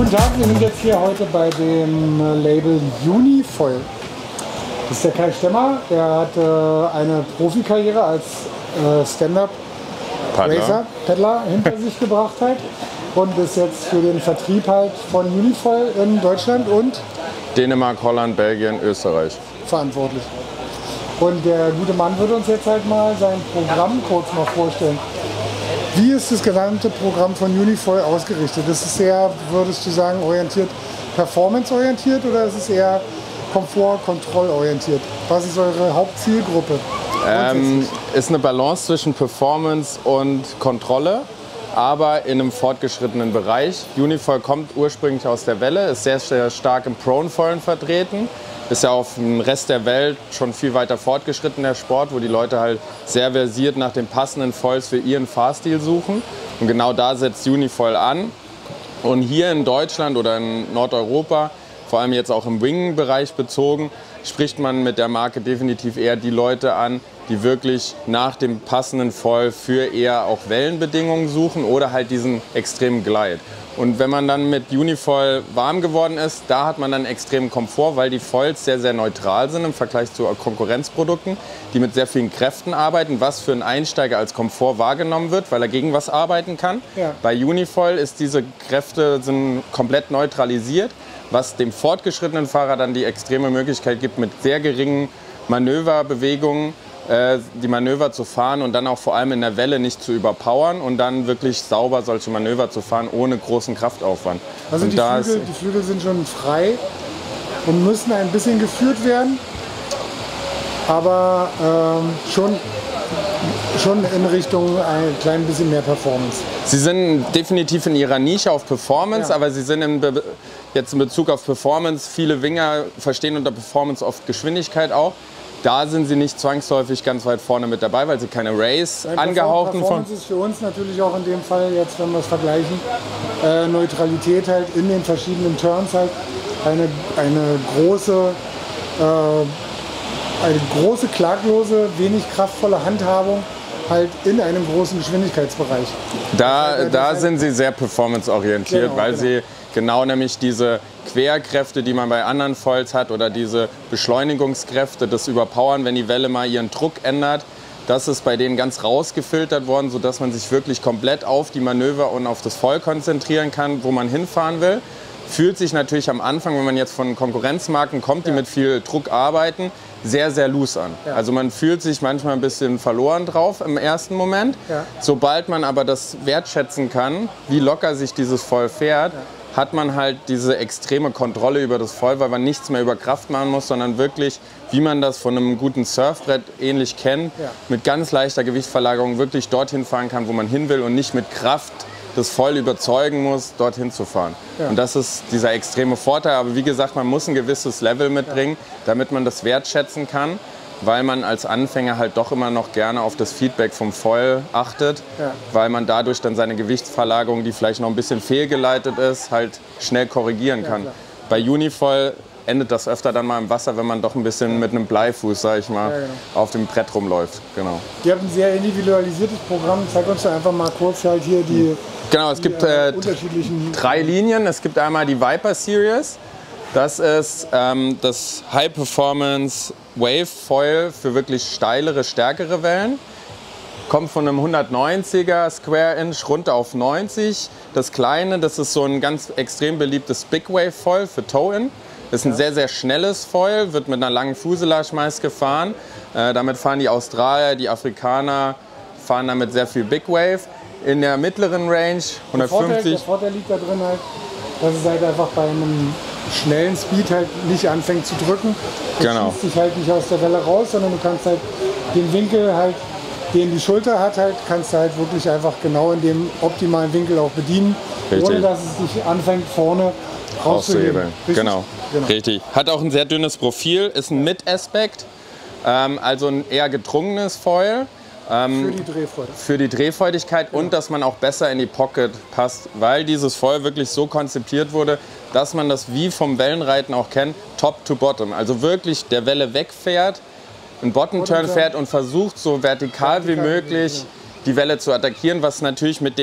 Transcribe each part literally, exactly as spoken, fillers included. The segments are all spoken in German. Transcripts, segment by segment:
Guten Tag, wir sind jetzt hier heute bei dem Label Unifoil. Das ist der Kai Stemmer, der hat äh, eine Profikarriere als äh, Stand-Up-Racer-Paddler hinter sich gebracht halt und ist jetzt für den Vertrieb halt von Unifoil in Deutschland und Dänemark, Holland, Belgien, Österreich verantwortlich. Und der gute Mann wird uns jetzt halt mal sein Programm kurz mal vorstellen. Wie ist das gesamte Programm von Unifoil ausgerichtet? Ist es eher, würdest du sagen, orientiert, performance-orientiert oder ist es eher komfort-kontrollorientiert? Was ist eure Hauptzielgruppe? Ähm, ist eine Balance zwischen Performance und Kontrolle, aber in einem fortgeschrittenen Bereich. Unifoil kommt ursprünglich aus der Welle, ist sehr, sehr stark im Prone-Foilen vertreten. Ist ja auf dem Rest der Welt schon viel weiter fortgeschritten, der Sport, wo die Leute halt sehr versiert nach den passenden Foils für ihren Fahrstil suchen. Und genau da setzt Unifoil an. Und hier in Deutschland oder in Nordeuropa, vor allem jetzt auch im Wing-Bereich bezogen, spricht man mit der Marke definitiv eher die Leute an, die wirklich nach dem passenden Foil für eher auch Wellenbedingungen suchen oder halt diesen extremen Glide. Und wenn man dann mit Unifoil warm geworden ist, da hat man dann extremen Komfort, weil die Foils sehr, sehr neutral sind im Vergleich zu Konkurrenzprodukten, die mit sehr vielen Kräften arbeiten, was für einen Einsteiger als Komfort wahrgenommen wird, weil er gegen was arbeiten kann. Ja. Bei Unifoil ist diese Kräfte sind komplett neutralisiert, was dem fortgeschrittenen Fahrer dann die extreme Möglichkeit gibt, mit sehr geringen Manöverbewegungen die Manöver zu fahren und dann auch vor allem in der Welle nicht zu überpowern und dann wirklich sauber solche Manöver zu fahren, ohne großen Kraftaufwand. Also und die, da Flügel, die Flügel sind schon frei und müssen ein bisschen geführt werden, aber ähm, schon, schon in Richtung ein klein bisschen mehr Performance. Sie sind definitiv in ihrer Nische auf Performance, ja. aber sie sind in Be jetzt in Bezug auf Performance, viele Winger verstehen unter Performance oft Geschwindigkeit auch. Da sind sie nicht zwangsläufig ganz weit vorne mit dabei, weil sie keine Race Nein, angehauchten von. Performance ist für uns natürlich auch in dem Fall, jetzt wenn wir es vergleichen, äh, Neutralität halt in den verschiedenen Turns halt eine, eine große, äh, eine große, klaglose, wenig kraftvolle Handhabung halt in einem großen Geschwindigkeitsbereich. Da, halt da sind sie sehr performanceorientiert, genau, weil genau. sie genau nämlich diese Querkräfte, die man bei anderen Foils hat oder diese Beschleunigungskräfte, das Überpowern, wenn die Welle mal ihren Druck ändert, das ist bei denen ganz rausgefiltert worden, sodass man sich wirklich komplett auf die Manöver und auf das Foil konzentrieren kann, wo man hinfahren will. Fühlt sich natürlich am Anfang, wenn man jetzt von Konkurrenzmarken kommt, die ja. mit viel Druck arbeiten, sehr, sehr loose an. Ja. Also man fühlt sich manchmal ein bisschen verloren drauf im ersten Moment. Ja. Sobald man aber das wertschätzen kann, wie locker sich dieses Foil fährt, ja. hat man halt diese extreme Kontrolle über das Foil, weil man nichts mehr über Kraft machen muss, sondern wirklich, wie man das von einem guten Surfbrett ähnlich kennt, ja. mit ganz leichter Gewichtsverlagerung wirklich dorthin fahren kann, wo man hin will und nicht mit Kraft das Foil überzeugen muss, dorthin zu fahren. Ja. Und das ist dieser extreme Vorteil. Aber wie gesagt, man muss ein gewisses Level mitbringen, ja. damit man das wertschätzen kann, weil man als Anfänger halt doch immer noch gerne auf das Feedback vom Foil achtet, ja. weil man dadurch dann seine Gewichtsverlagerung, die vielleicht noch ein bisschen fehlgeleitet ist, halt schnell korrigieren kann. Ja, bei Unifoil endet das öfter dann mal im Wasser, wenn man doch ein bisschen ja. mit einem Bleifuß, sag ich mal, ja, genau. auf dem Brett rumläuft. Genau. Ihr habt ein sehr individualisiertes Programm. Zeig uns doch einfach mal kurz halt hier die, genau, es die gibt äh, äh, unterschiedlichen drei Linien. Es gibt einmal die Viper Series. Das ist ähm, das High Performance Wave Foil für wirklich steilere, stärkere Wellen. Kommt von einem hundertneunziger Square Inch runter auf neunzig. Das kleine, das ist so ein ganz extrem beliebtes Big Wave Foil für Toe-In. Das ist ein ja. sehr, sehr schnelles Foil, wird mit einer langen Fuselage meist gefahren. Äh, damit fahren die Australier, die Afrikaner fahren damit sehr viel Big Wave. In der mittleren Range hundertfünfzig. Der Vorteil, der Vorteil liegt da drin halt, dass es halt einfach bei einem schnellen Speed halt nicht anfängt zu drücken. Du genau. schießt dich halt nicht aus der Welle raus, sondern du kannst halt den Winkel halt, den die Schulter hat, halt, kannst du halt wirklich einfach genau in dem optimalen Winkel auch bedienen, Richtig. ohne dass es dich anfängt vorne rauszuhebeln. Genau. genau, richtig. Hat auch ein sehr dünnes Profil, ist ein Mid-Aspect, ähm, also ein eher gedrungenes Foil. Ähm, für die Drehfreudigkeit. Für die Drehfreudigkeit genau. und dass man auch besser in die Pocket passt, weil dieses Foil wirklich so konzipiert wurde, dass man das wie vom Wellenreiten auch kennt, top to bottom. Also wirklich der Welle wegfährt, einen Bottom-Turn fährt und versucht so vertikal, vertikal wie möglich ja. die Welle zu attackieren, was natürlich mit dem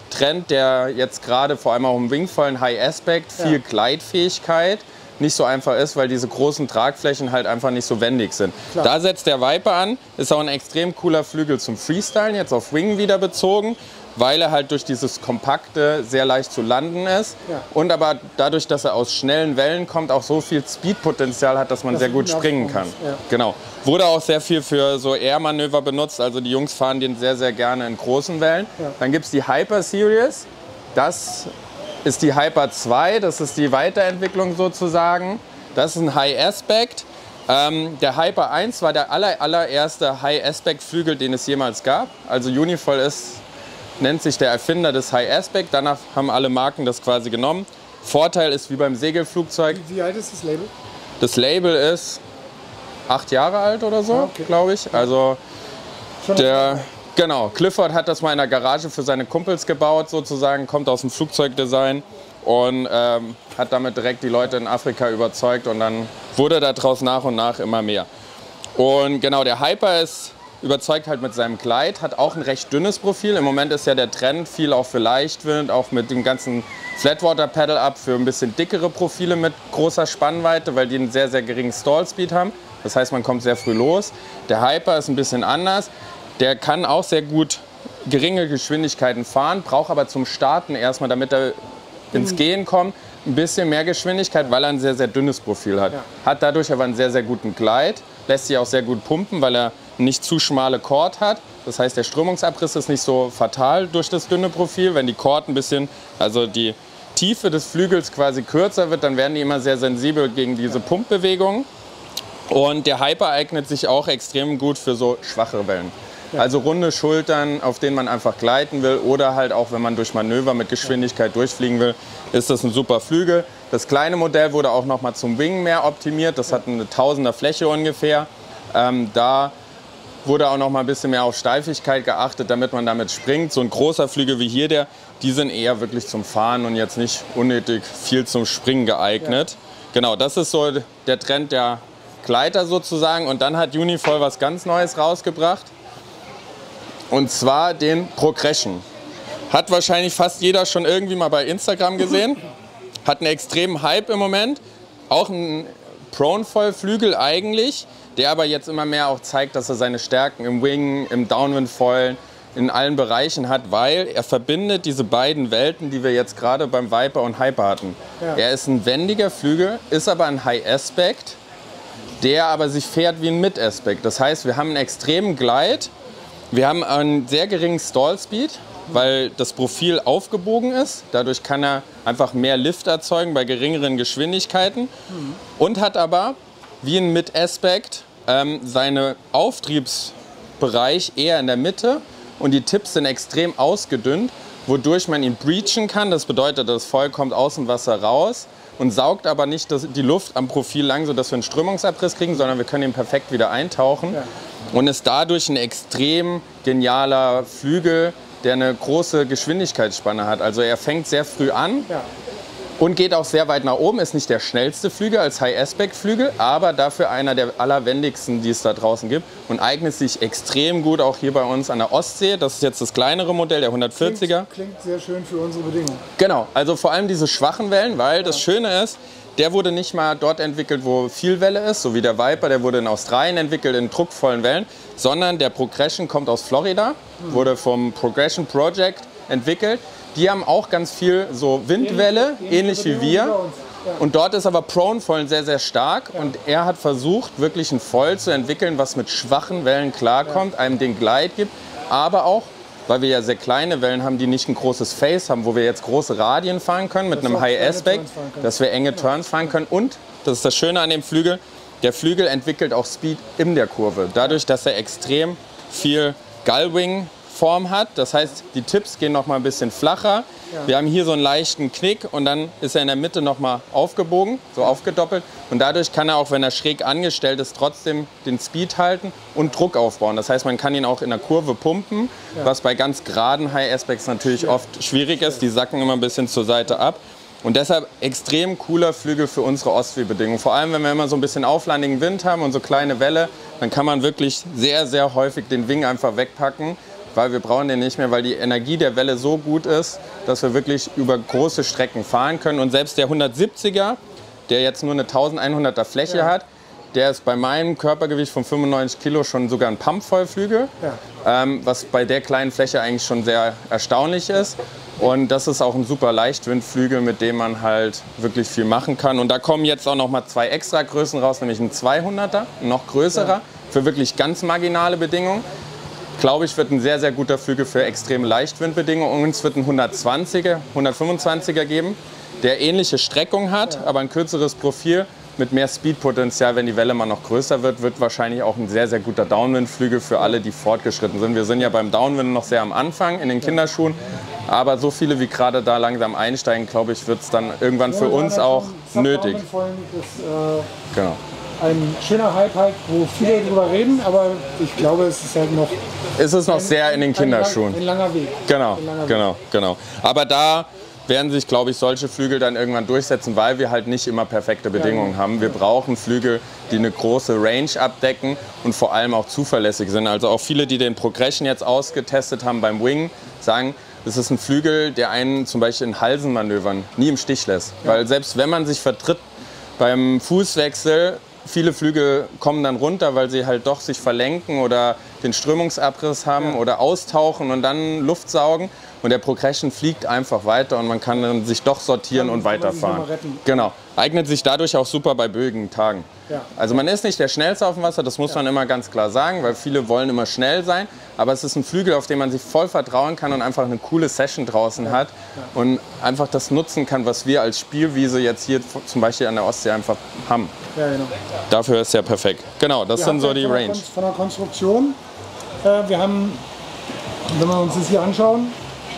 Trend, der jetzt gerade vor allem auch im Wingfoilen High Aspect, viel ja. Gleitfähigkeit, nicht so einfach ist, weil diese großen Tragflächen halt einfach nicht so wendig sind. Klar. Da setzt der Viper an, ist auch ein extrem cooler Flügel zum Freestylen, jetzt auf Wing wieder bezogen, weil er halt durch dieses Kompakte sehr leicht zu landen ist ja. und aber dadurch, dass er aus schnellen Wellen kommt, auch so viel Speedpotenzial hat, dass man das sehr gut springen kann. Ja. Genau. Wurde auch sehr viel für so Air-Manöver benutzt, also die Jungs fahren den sehr, sehr gerne in großen Wellen. Ja. Dann gibt es die Hyper Series, das ist die Hyper zwei, das ist die Weiterentwicklung sozusagen. Das ist ein High Aspect. Ähm, der Hyper eins war der aller, allererste High Aspect Flügel, den es jemals gab. Also Unifoil ist, nennt sich der Erfinder des High Aspect. Danach haben alle Marken das quasi genommen. Vorteil ist wie beim Segelflugzeug. Wie, wie alt ist das Label? Das Label ist acht Jahre alt oder so, ah, okay. glaube ich. Also der, genau, Clifford hat das mal in der Garage für seine Kumpels gebaut sozusagen, kommt aus dem Flugzeugdesign und ähm, hat damit direkt die Leute in Afrika überzeugt und dann wurde daraus nach und nach immer mehr. Und genau, der Hyper ist überzeugt halt mit seinem Glide, hat auch ein recht dünnes Profil. Im Moment ist ja der Trend viel auch für Leichtwind, auch mit dem ganzen Flatwater Paddle Up für ein bisschen dickere Profile mit großer Spannweite, weil die einen sehr, sehr geringen Stall-Speed haben. Das heißt, man kommt sehr früh los. Der Hyper ist ein bisschen anders. Der kann auch sehr gut geringe Geschwindigkeiten fahren, braucht aber zum Starten erstmal, damit er ins Gehen kommt, ein bisschen mehr Geschwindigkeit, weil er ein sehr, sehr dünnes Profil hat. Ja. Hat dadurch aber einen sehr, sehr guten Glide, lässt sich auch sehr gut pumpen, weil er nicht zu schmale Chord hat. Das heißt, der Strömungsabriss ist nicht so fatal durch das dünne Profil. Wenn die Chord ein bisschen, also die Tiefe des Flügels quasi kürzer wird, dann werden die immer sehr sensibel gegen diese Pumpbewegungen. Und der Hyper eignet sich auch extrem gut für so schwache Wellen. Ja. Also runde Schultern, auf denen man einfach gleiten will oder halt auch, wenn man durch Manöver mit Geschwindigkeit durchfliegen will, ist das ein super Flügel. Das kleine Modell wurde auch noch mal zum Wing mehr optimiert. Das hat eine Tausender Fläche ungefähr. Ähm, da wurde auch noch mal ein bisschen mehr auf Steifigkeit geachtet, damit man damit springt. So ein großer Flügel wie hier, der, die sind eher wirklich zum Fahren und jetzt nicht unnötig viel zum Springen geeignet. Ja. Genau, das ist so der Trend der Gleiter sozusagen. Und dann hat Unifoil was ganz Neues rausgebracht. Und zwar den Progression. Hat wahrscheinlich fast jeder schon irgendwie mal bei Instagram gesehen. Hat einen extremen Hype im Moment. Auch ein Prone-Foil-Flügel eigentlich, der aber jetzt immer mehr auch zeigt, dass er seine Stärken im Wing, im Downwind-Foil, in allen Bereichen hat, weil er verbindet diese beiden Welten, die wir jetzt gerade beim Viper und Hyper hatten. Ja. Er ist ein wendiger Flügel, ist aber ein High Aspect, der aber sich fährt wie ein Mid Aspect. Das heißt, wir haben einen extremen Glide. Wir haben einen sehr geringen Stall-Speed, weil das Profil aufgebogen ist. Dadurch kann er einfach mehr Lift erzeugen bei geringeren Geschwindigkeiten. Mhm. Und hat aber, wie ein Mid-Aspect, ähm, seinen Auftriebsbereich eher in der Mitte. Und die Tips sind extrem ausgedünnt, wodurch man ihn breachen kann. Das bedeutet, das Foil kommt aus dem Wasser raus und saugt aber nicht das, die Luft am Profil lang, sodass wir einen Strömungsabriss kriegen, sondern wir können ihn perfekt wieder eintauchen. Ja. Und ist dadurch ein extrem genialer Flügel, der eine große Geschwindigkeitsspanne hat. Also er fängt sehr früh an ja. und geht auch sehr weit nach oben. Ist nicht der schnellste Flügel als High-Aspect-Flügel, aber dafür einer der allerwendigsten, die es da draußen gibt. Und eignet sich extrem gut auch hier bei uns an der Ostsee. Das ist jetzt das kleinere Modell, der hundertvierziger. Klingt, klingt sehr schön für unsere Bedingungen. Genau, also vor allem diese schwachen Wellen, weil ja. das Schöne ist, der wurde nicht mal dort entwickelt, wo viel Welle ist, so wie der Viper, der wurde in Australien entwickelt, in druckvollen Wellen, sondern der Progression kommt aus Florida, mhm. wurde vom Progression Project entwickelt. Die haben auch ganz viel so Windwelle, ähnlich, ähnlich wie wir. Ja. Und dort ist aber Prone-Foilen sehr, sehr stark. Ja. Und er hat versucht, wirklich ein Foil zu entwickeln, was mit schwachen Wellen klarkommt, ja. einem den Glide gibt, aber auch, weil wir ja sehr kleine Wellen haben, die nicht ein großes Face haben, wo wir jetzt große Radien fahren können mit das einem High Aspect, dass wir enge Turns fahren können. Und, das ist das Schöne an dem Flügel, der Flügel entwickelt auch Speed in der Kurve. Dadurch, dass er extrem viel Gullwing-Form hat. Das heißt, die Tips gehen noch mal ein bisschen flacher. Ja. Wir haben hier so einen leichten Knick und dann ist er in der Mitte noch mal aufgebogen, so aufgedoppelt. Und dadurch kann er auch, wenn er schräg angestellt ist, trotzdem den Speed halten und Druck aufbauen. Das heißt, man kann ihn auch in der Kurve pumpen, ja. was bei ganz geraden High Aspects natürlich ja. oft schwierig ist. Die sacken immer ein bisschen zur Seite ab. Und deshalb extrem cooler Flügel für unsere Ostseebedingungen. Vor allem, wenn wir immer so ein bisschen auflandigen Wind haben und so kleine Welle, dann kann man wirklich sehr, sehr häufig den Wing einfach wegpacken weil wir brauchen den nicht mehr, weil die Energie der Welle so gut ist, dass wir wirklich über große Strecken fahren können. Und selbst der hundertsiebziger, der jetzt nur eine elfhunderter Fläche ja. hat, der ist bei meinem Körpergewicht von fünfundneunzig Kilo schon sogar ein Pumpvollflügel, ja. ähm, was bei der kleinen Fläche eigentlich schon sehr erstaunlich ist. Und das ist auch ein super Leichtwindflügel, mit dem man halt wirklich viel machen kann. Und da kommen jetzt auch noch mal zwei extra Größen raus, nämlich ein zweihunderter, ein noch größerer, ja. für wirklich ganz marginale Bedingungen. Glaube ich, wird ein sehr, sehr guter Flügel für extreme Leichtwindbedingungen. Und es wird ein hundertzwanziger, hundertfünfundzwanziger geben, der ähnliche Streckung hat, ja. aber ein kürzeres Profil. Mit mehr Speedpotenzial, wenn die Welle mal noch größer wird, wird wahrscheinlich auch ein sehr, sehr guter Downwind-Flügel für alle, die fortgeschritten sind. Wir sind ja beim Downwind noch sehr am Anfang in den Kinderschuhen, aber so viele wie gerade da langsam einsteigen, glaube ich, wird es dann irgendwann für uns auch nötig. Ist, äh, genau. Ein schöner Hype halt, wo viele drüber reden, aber ich glaube, es ist halt noch... Es ist noch ein, sehr in den Kinderschuhen. Ein, ein langer Weg. Genau, ein langer genau, Weg. genau. Aber da werden sich, glaube ich, solche Flügel dann irgendwann durchsetzen, weil wir halt nicht immer perfekte Bedingungen haben. Wir brauchen Flügel, die eine große Range abdecken und vor allem auch zuverlässig sind. Also auch viele, die den Progression jetzt ausgetestet haben beim Wing, sagen, das ist ein Flügel, der einen zum Beispiel in Halsenmanövern nie im Stich lässt. Ja. Weil selbst wenn man sich vertritt beim Fußwechsel, viele Flügel kommen dann runter, weil sie halt doch sich verlenken oder den Strömungsabriss haben ja. oder austauchen und dann Luft saugen. Und der Progression fliegt einfach weiter und man kann dann sich doch sortieren ja, und weiterfahren. Genau. Eignet sich dadurch auch super bei böigen Tagen. Ja. Also man ist nicht der Schnellste auf dem Wasser, das muss ja. man immer ganz klar sagen, weil viele wollen immer schnell sein. Aber es ist ein Flügel, auf den man sich voll vertrauen kann und einfach eine coole Session draußen ja. hat. Ja. Und einfach das nutzen kann, was wir als Spielwiese jetzt hier zum Beispiel an der Ostsee einfach haben. Ja, genau. Dafür ist ja perfekt. Genau, das ja, sind so die von Range. Der, von der Konstruktion, äh, wir haben, wenn wir uns das hier anschauen,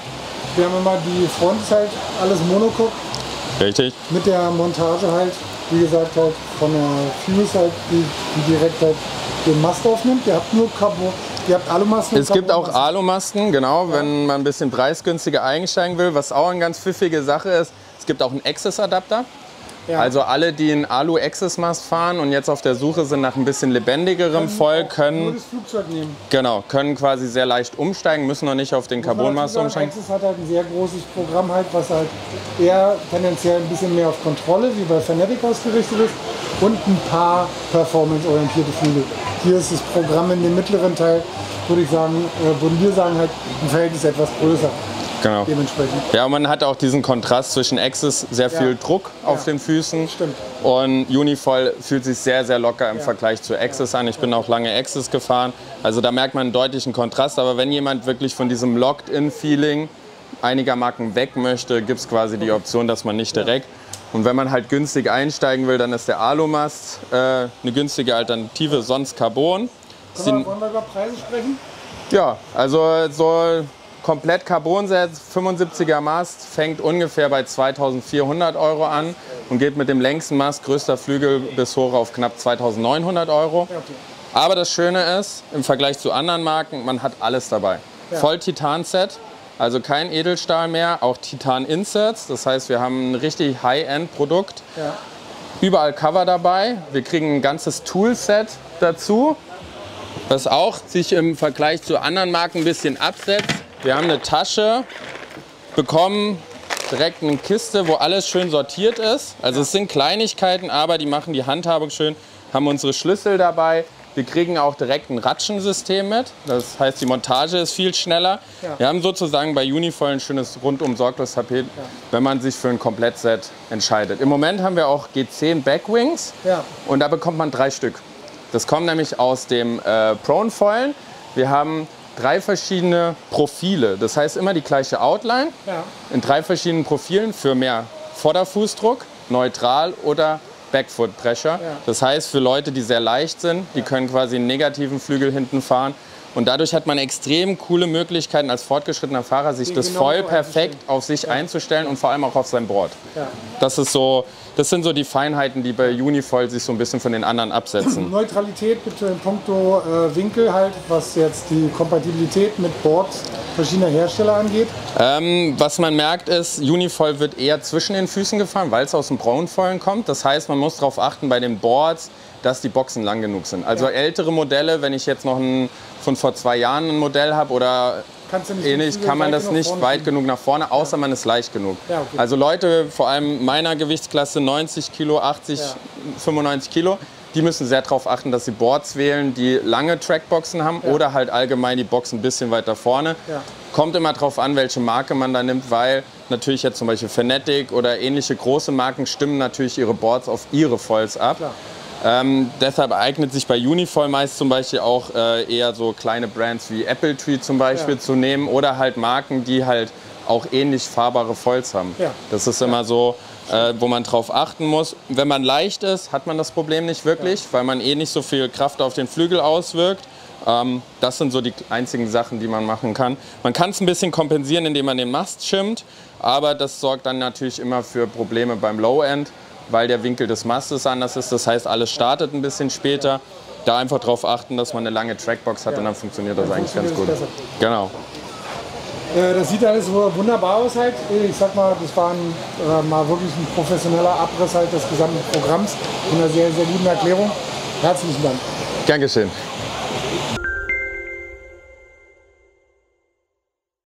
wir haben immer die Front ist halt alles Monocoque. Richtig. Mit der Montage halt, wie gesagt, halt von der Fuse halt, die, die direkt halt den Mast aufnimmt. Ihr habt nur Carbon, ihr habt Alumasten. Es gibt auch Alumasten, genau, ja. wenn man ein bisschen preisgünstiger einsteigen will. Was auch eine ganz pfiffige Sache ist, es gibt auch einen Access-Adapter. Ja. Also alle, die einen Alu-Access-Mast fahren und jetzt auf der Suche sind nach ein bisschen lebendigerem Foil, können, nur das Flugzeug nehmen. Genau, können quasi sehr leicht umsteigen, müssen noch nicht auf den Carbon-Mast umsteigen. Access hat halt ein sehr großes Programm, halt, was halt eher tendenziell ein bisschen mehr auf Kontrolle, wie bei Fanatic ausgerichtet ist, und ein paar performance-orientierte Flügel. Hier ist das Programm in dem mittleren Teil, würde ich sagen, äh, würden wir sagen, halt im Verhältnis etwas größer. Genau. Dementsprechend. Ja, und man hat auch diesen Kontrast zwischen Access, sehr viel ja. Druck auf ja. den Füßen. Stimmt. Und Unifoil fühlt sich sehr, sehr locker im ja. Vergleich zu Access an. Ich bin auch lange Access gefahren. Also da merkt man einen deutlichen Kontrast. Aber wenn jemand wirklich von diesem Locked-in-Feeling einiger Marken weg möchte, gibt es quasi die Option, dass man nicht direkt. Und wenn man halt günstig einsteigen will, dann ist der Alumast äh, eine günstige Alternative, sonst Carbon. Wollen wir, wollen wir über Preise sprechen? Ja, also so komplett Carbon-Set, fünfundsiebziger Mast, fängt ungefähr bei zweitausendvierhundert Euro an und geht mit dem längsten Mast, größter Flügel, bis hoch auf knapp zweitausendneunhundert Euro. Ja, okay. Aber das Schöne ist, im Vergleich zu anderen Marken, man hat alles dabei. Ja. Voll-Titan-Set, also kein Edelstahl mehr, auch Titan-Inserts. Das heißt, wir haben ein richtig High-End-Produkt. Ja. Überall Cover dabei. Wir kriegen ein ganzes Toolset dazu, was auch sich im Vergleich zu anderen Marken ein bisschen absetzt. Wir haben eine Tasche bekommen, direkt eine Kiste, wo alles schön sortiert ist. Also es sind Kleinigkeiten, aber die machen die Handhabung schön. Haben unsere Schlüssel dabei. Wir kriegen auch direkt ein Ratschensystem mit. Das heißt, die Montage ist viel schneller. Ja. Wir haben sozusagen bei Unifoil ein schönes rundum sorglos Tapet, ja. wenn man sich für ein Komplettset entscheidet. Im Moment haben wir auch G zehn Backwings ja. und da bekommt man drei Stück. Das kommt nämlich aus dem äh, Prone-Foilen. Wir haben drei verschiedene Profile. Das heißt immer die gleiche Outline ja. in drei verschiedenen Profilen für mehr Vorderfußdruck, neutral oder Backfoot Pressure. Ja. Das heißt für Leute, die sehr leicht sind, die können quasi einen negativen Flügel hinten fahren. Und dadurch hat man extrem coole Möglichkeiten als fortgeschrittener Fahrer, sich das genau voll so perfekt auf sich ja. einzustellen und vor allem auch auf sein Board. Ja. Das ist so, das sind so die Feinheiten, die bei Unifoil sich so ein bisschen von den anderen absetzen. Neutralität bitte in puncto äh, Winkel halt, was jetzt die Kompatibilität mit Boards verschiedener Hersteller angeht. Ähm, was man merkt ist, Unifoil wird eher zwischen den Füßen gefahren, weil es aus dem Braunfoilen kommt. Das heißt, man muss darauf achten bei den Boards, dass die Boxen lang genug sind. Also ja. ältere Modelle, wenn ich jetzt noch ein, von vor zwei Jahren ein Modell habe oder ähnlich, kann man das nicht weit genug nach vorne, außer ja. man ist leicht genug. Ja, okay. Also Leute, vor allem meiner Gewichtsklasse, neunzig Kilo, achtzig, ja. fünfundneunzig Kilo, die müssen sehr darauf achten, dass sie Boards wählen, die lange Trackboxen haben ja. oder halt allgemein die Box ein bisschen weiter vorne. Ja. Kommt immer darauf an, welche Marke man da nimmt, weil natürlich jetzt zum Beispiel Fanatic oder ähnliche große Marken stimmen natürlich ihre Boards auf ihre Foils ab. Ähm, deshalb eignet sich bei Unifoil meist zum Beispiel auch äh, eher so kleine Brands wie Apple Tree zum Beispiel ja. zu nehmen oder halt Marken, die halt auch ähnlich fahrbare Foils haben. Ja. Das ist immer so, äh, wo man drauf achten muss. Wenn man leicht ist, hat man das Problem nicht wirklich, ja. weil man eh nicht so viel Kraft auf den Flügel auswirkt. Ähm, das sind so die einzigen Sachen, die man machen kann. Man kann es ein bisschen kompensieren, indem man den Mast schimmt, aber das sorgt dann natürlich immer für Probleme beim Low-End, weil der Winkel des Mastes anders ist. Das heißt, alles startet ein bisschen später. Da einfach darauf achten, dass man eine lange Trackbox hat, ja. und dann funktioniert das dann eigentlich funktioniert ganz gut. Besser. Genau. Äh, das sieht alles so wunderbar aus halt. Ich sag mal, das war ein, äh, mal wirklich ein professioneller Abriss halt des gesamten Programms. Und eine sehr, sehr gute Erklärung. Herzlichen Dank. Gern geschehen.